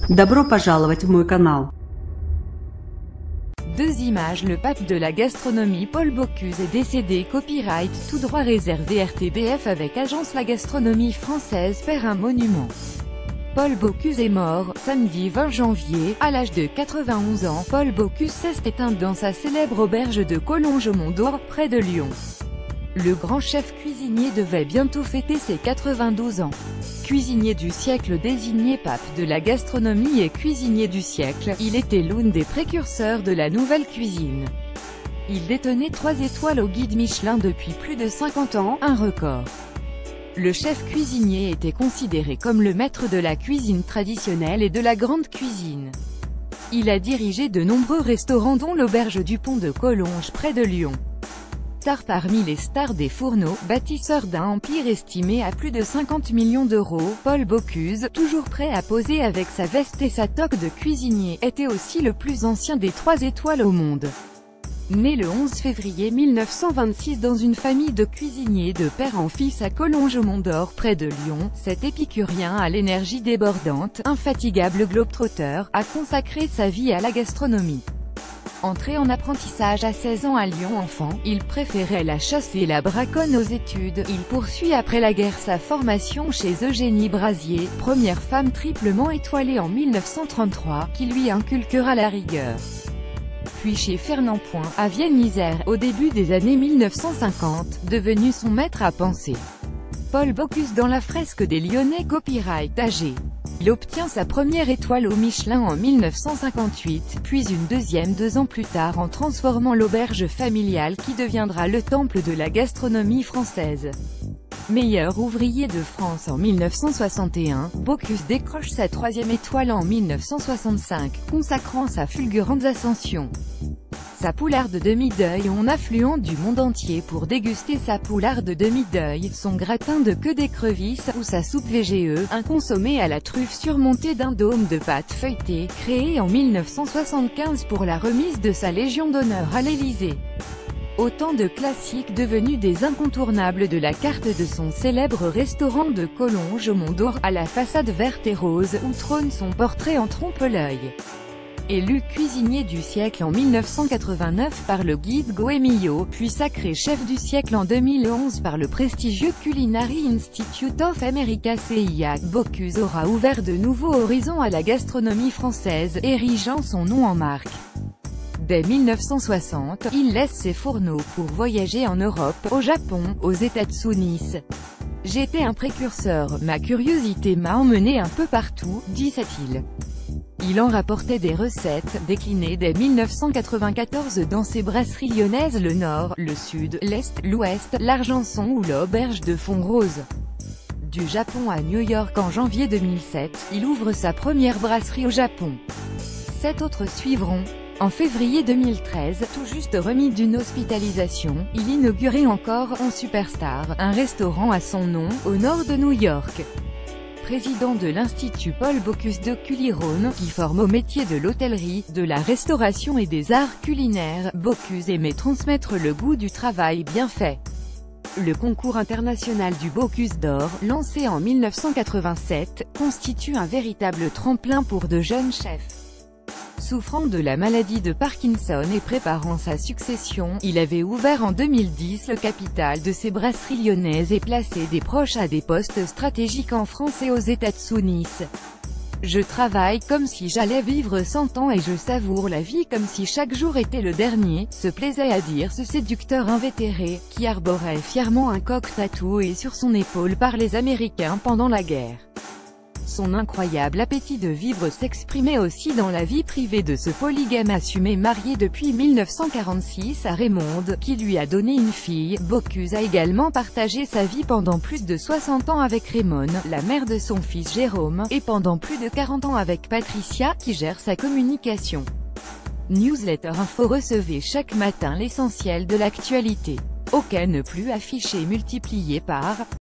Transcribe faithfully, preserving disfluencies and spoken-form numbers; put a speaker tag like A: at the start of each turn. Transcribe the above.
A: Добро пожаловать в мой канал.
B: Deux images. Le pape de la gastronomie Paul Bocuse est décédé. Copyright tout droit réservé R T B F avec Agence La Gastronomie Française perd un monument. Paul Bocuse est mort, samedi vingt janvier, à l'âge de quatre-vingt-onze ans. Paul Bocuse s'est éteint dans sa célèbre auberge de Collonges au Mont d'Or, près de Lyon. Le grand chef cuisinier devait bientôt fêter ses quatre-vingt-douze ans. Cuisinier du siècle désigné pape de la gastronomie et cuisinier du siècle, il était l'un des précurseurs de la nouvelle cuisine. Il détenait trois étoiles au guide Michelin depuis plus de cinquante ans, un record. Le chef cuisinier était considéré comme le maître de la cuisine traditionnelle et de la grande cuisine. Il a dirigé de nombreux restaurants dont l'auberge du Pont de Collonges près de Lyon. Parmi les stars des fourneaux, bâtisseur d'un empire estimé à plus de cinquante millions d'euros, Paul Bocuse, toujours prêt à poser avec sa veste et sa toque de cuisinier, était aussi le plus ancien des trois étoiles au monde. Né le onze février mille neuf cent vingt-six dans une famille de cuisiniers de père en fils à Collonges au Mont d'Or près de Lyon, cet épicurien à l'énergie débordante, infatigable globetrotter, a consacré sa vie à la gastronomie. Entré en apprentissage à seize ans à Lyon enfant, il préférait la chasse et la braconne aux études. Il poursuit après la guerre sa formation chez Eugénie Brasier, première femme triplement étoilée en mille neuf cent trente-trois, qui lui inculquera la rigueur. Puis chez Fernand Point, à Vienne-Isère, au début des années mille neuf cent cinquante, devenu son maître à penser. Paul Bocuse dans la fresque des Lyonnais. Copyright A G. Il obtient sa première étoile au Michelin en mille neuf cent cinquante-huit, puis une deuxième deux ans plus tard en transformant l'auberge familiale qui deviendra le temple de la gastronomie française. Meilleur ouvrier de France en mille neuf cent soixante et un, Bocuse décroche sa troisième étoile en mille neuf cent soixante-cinq, consacrant sa fulgurante ascension. Sa poularde de demi-deuil en affluent du monde entier pour déguster sa poularde de demi-deuil, son gratin de queue d'écrevisse, ou sa soupe V G E, un consommé à la truffe surmonté d'un dôme de pâte feuilletée, créé en mille neuf cent soixante-quinze pour la remise de sa Légion d'honneur à l'Élysée. Autant de classiques devenus des incontournables de la carte de son célèbre restaurant de Collonges au Mont d'Or, à la façade verte et rose, où trône son portrait en trompe-l'œil. Élu cuisinier du siècle en mille neuf cent quatre-vingt-neuf par le guide Goemio, puis sacré chef du siècle en deux mille onze par le prestigieux Culinary Institute of America C I A, Bocuse aura ouvert de nouveaux horizons à la gastronomie française, érigeant son nom en marque. Dès mille neuf cent soixante, il laisse ses fourneaux pour voyager en Europe, au Japon, aux États-Unis. J'étais un précurseur, ma curiosité m'a emmené un peu partout, disait-il. Il en rapportait des recettes, déclinées dès mille neuf cent quatre-vingt-quatorze dans ses brasseries lyonnaises le Nord, le Sud, l'Est, l'Ouest, l'Argenson ou l'auberge de Font-Rose. Du Japon à New York en janvier deux mille sept, il ouvre sa première brasserie au Japon. Sept autres suivront. En février deux mille treize, tout juste remis d'une hospitalisation, il inaugurait encore, en superstar, un restaurant à son nom, au nord de New York. Président de l'Institut Paul Bocuse de Culiron, qui forme au métier de l'hôtellerie, de la restauration et des arts culinaires, Bocuse aimait transmettre le goût du travail bien fait. Le concours international du Bocuse d'Or, lancé en mille neuf cent quatre-vingt-sept, constitue un véritable tremplin pour de jeunes chefs. Souffrant de la maladie de Parkinson et préparant sa succession, il avait ouvert en deux mille dix le capital de ses brasseries lyonnaises et placé des proches à des postes stratégiques en France et aux États-Unis. Je travaille comme si j'allais vivre cent ans et je savoure la vie comme si chaque jour était le dernier, se plaisait à dire ce séducteur invétéré, qui arborait fièrement un coq tatoué sur son épaule par les Américains pendant la guerre. Son incroyable appétit de vivre s'exprimait aussi dans la vie privée de ce polygame assumé marié depuis mille neuf cent quarante-six à Raymonde, qui lui a donné une fille. Bocuse a également partagé sa vie pendant plus de soixante ans avec Raymond, la mère de son fils Jérôme, et pendant plus de quarante ans avec Patricia, qui gère sa communication. Newsletter Info. Recevez chaque matin l'essentiel de l'actualité. Aucun ne plus affiché multiplié par